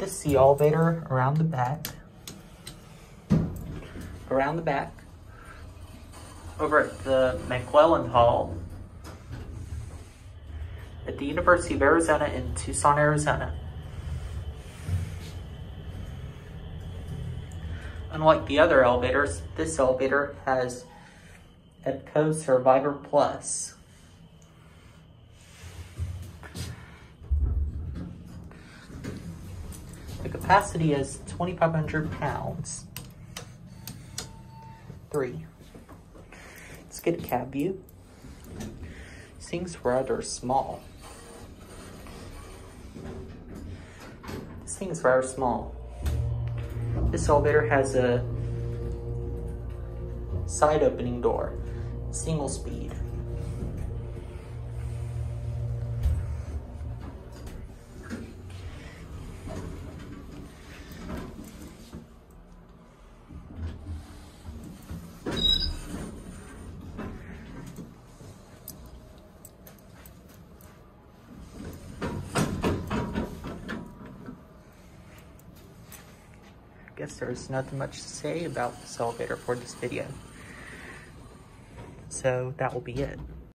This is the elevator around the back. Around the back. Over at the McClelland Hall at the University of Arizona in Tucson, Arizona. Unlike the other elevators, this elevator has Epco Survivor Plus. The capacity is 2,500 pounds. 3. Let's get a cab view. This thing's rather small. This thing is rather small. This elevator has a side opening door, single speed. I guess there's nothing much to say about this elevator for this video. So that will be it.